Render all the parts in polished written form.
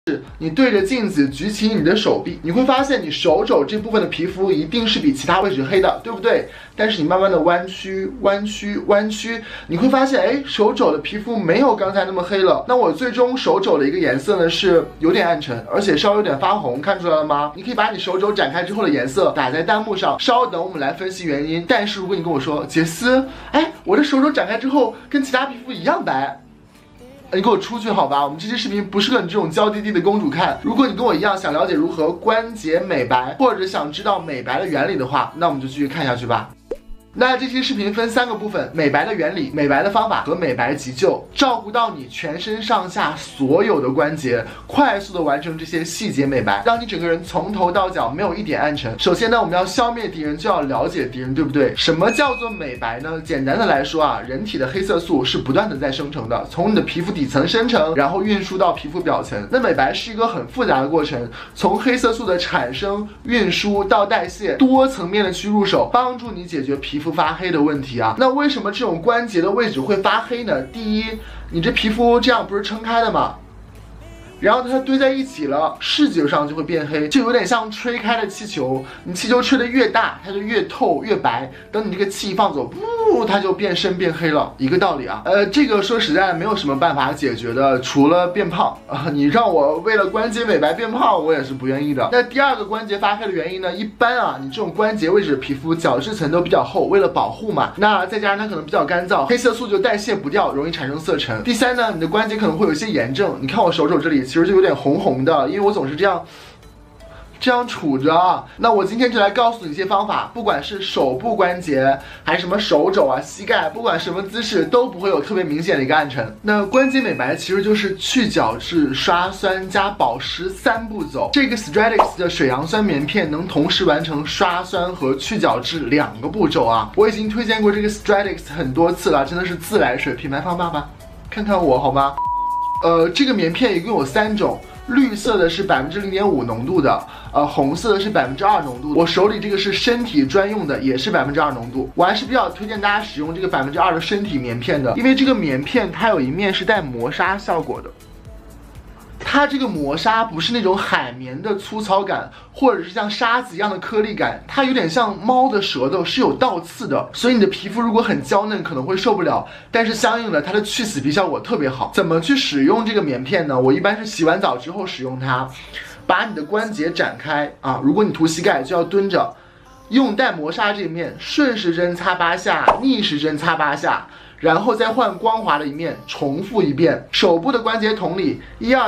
你对着镜子举起你的手臂，你会发现你手肘这部分的皮肤一定是比其他位置黑的，对不对？但是你慢慢的弯曲，你会发现，哎，手肘的皮肤没有刚才那么黑了。那我最终手肘的一个颜色呢是有点暗沉，而且稍微有点发红，看出来了吗？你可以把你手肘展开之后的颜色打在弹幕上，稍等我们来分析原因。但是如果你跟我说，杰斯，哎，我的手肘展开之后跟其他皮肤一样白。你给我出去好吧，我们这期视频不适合你这种娇滴滴的公主看。如果你跟我一样想了解如何关节美白，或者想知道美白的原理的话，那我们就继续看下去吧。那这期视频分3个部分：美白的原理、美白的方法和美白急救，照顾到你全身上下所有的关节，快速的完成这些细节美白，让你整个人从头到脚没有一点暗沉。首先呢，我们要消灭敌人，就要了解敌人，对不对？什么叫做美白呢？简单的来说啊，人体的黑色素是不断的在生成的，从你的皮肤底层生成，然后运输到皮肤表层。那美白是一个很复杂的过程，从黑色素的产生、运输到代谢，多层面的去入手，帮助你解决皮肤发黑的问题啊。那为什么这种关节的位置会发黑呢？第一，你这皮肤这样不是撑开的吗？然后它堆在一起了，视觉上就会变黑，就有点像吹开的气球，你气球吹得越大，它就越透越白，等你这个气一放走，它就变深变黑了，一个道理啊。这个说实在没有什么办法解决的，除了变胖啊。你让我为了关节美白变胖，我也是不愿意的。那第2个关节发黑的原因呢，一般啊，你这种关节位置的皮肤角质层都比较厚，为了保护嘛，那再加上它可能比较干燥，黑色素就代谢不掉，容易产生色沉。第3呢，你的关节可能会有一些炎症，你看我手肘这里其实就有点红红的，因为我总是这样杵着。那我今天就来告诉你一些方法，不管是手部关节还是什么手肘啊、膝盖，不管什么姿势都不会有特别明显的一个暗沉。那关节美白其实就是去角质、刷酸加保湿3步走。这个 Stratix 的水杨酸棉片能同时完成刷酸和去角质2个步骤啊！我已经推荐过这个 Stratix 很多次了，真的是自来水。品牌方爸爸，看看我好吗？这个棉片一共有3种。绿色的是0.5%浓度的，红色的是2%浓度。我手里这个是身体专用的，也是2%浓度。我还是比较推荐大家使用这个2%的身体棉片的，因为这个棉片它有一面是带磨砂效果的。它这个磨砂不是那种海绵的粗糙感，或者是像沙子一样的颗粒感，它有点像猫的舌头，是有倒刺的，所以你的皮肤如果很娇嫩可能会受不了，但是相应的它的去死皮效果特别好。怎么去使用这个棉片呢？我一般是洗完澡之后使用它，把你的关节展开啊，如果你涂膝盖就要蹲着，用带磨砂这一面顺时针擦8下，逆时针擦8下，然后再换光滑的一面，重复一遍。手部的关节同理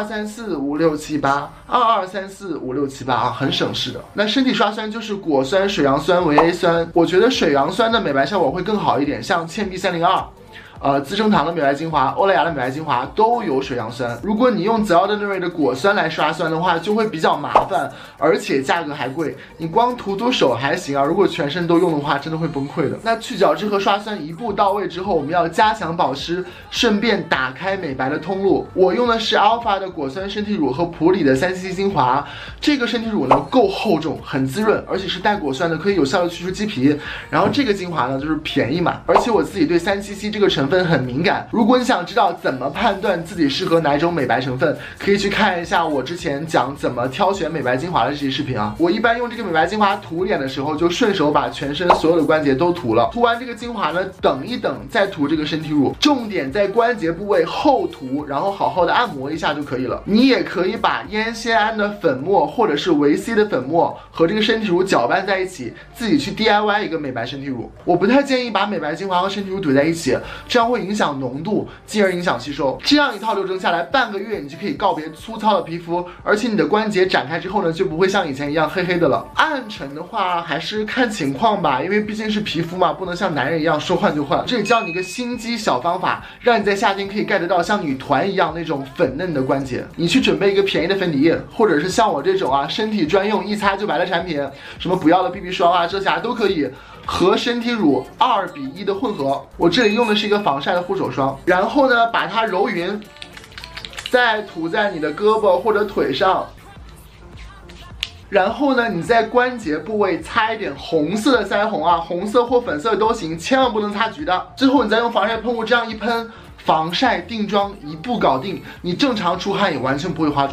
，1、2、3、4、5、6、7、8，2、2、3、4、5、6、7、8啊，很省事的。那身体刷酸就是果酸、水杨酸、维 A 酸，我觉得水杨酸的美白效果会更好一点，像倩碧302。资生堂的美白精华、欧莱雅的美白精华都有水杨酸。如果你用The Ordinary 的果酸来刷酸的话，就会比较麻烦，而且价格还贵。你光涂手还行啊，如果全身都用的话，真的会崩溃的。那去角质和刷酸一步到位之后，我们要加强保湿，顺便打开美白的通路。我用的是 Alpha 的果酸身体乳和普里的3cc 精华。这个身体乳呢够厚重，很滋润，而且是带果酸的，可以有效的去除鸡皮。然后这个精华呢就是便宜嘛，而且我自己对3cc 这个成分很敏感。如果你想知道怎么判断自己适合哪种美白成分，可以去看一下我之前讲怎么挑选美白精华的这些视频啊。我一般用这个美白精华涂脸的时候，就顺手把全身所有的关节都涂了。涂完这个精华呢，等一等再涂这个身体乳，重点在关节部位后涂，然后好好的按摩一下就可以了。你也可以把烟酰胺的粉末或者是维 C 的粉末和这个身体乳搅拌在一起，自己去 DIY 一个美白身体乳。我不太建议把美白精华和身体乳怼在一起，这样会影响浓度，进而影响吸收。这样一套流程下来，半个月你就可以告别粗糙的皮肤，而且你的关节展开之后呢，就不会像以前一样黑黑的了。暗沉的话还是看情况吧，因为毕竟是皮肤嘛，不能像男人一样说换就换。这里教你一个心机小方法，让你在夏天可以 get 到像女团一样那种粉嫩的关节。你去准备一个便宜的粉底液，或者是像我这种啊身体专用一擦就白的产品，什么不要的 BB 霜啊、遮瑕都可以。和身体乳2:1的混合，我这里用的是一个防晒的护手霜，然后呢把它揉匀，再涂在你的胳膊或者腿上，然后呢你在关节部位擦一点红色的腮红啊，红色或粉色都行，千万不能擦橘的。最后你再用防晒喷雾这样一喷，防晒定妆一步搞定，你正常出汗也完全不会化妆的。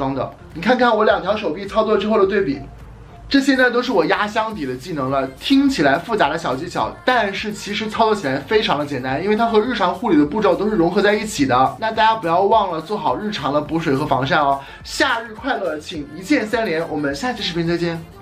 你看看我2条手臂操作之后的对比。这些呢都是我压箱底的技能了，听起来复杂的小技巧，但是其实操作起来非常的简单，因为它和日常护理的步骤都是融合在一起的。那大家不要忘了做好日常的补水和防晒哦。夏日快乐，请一键3连，我们下期视频再见。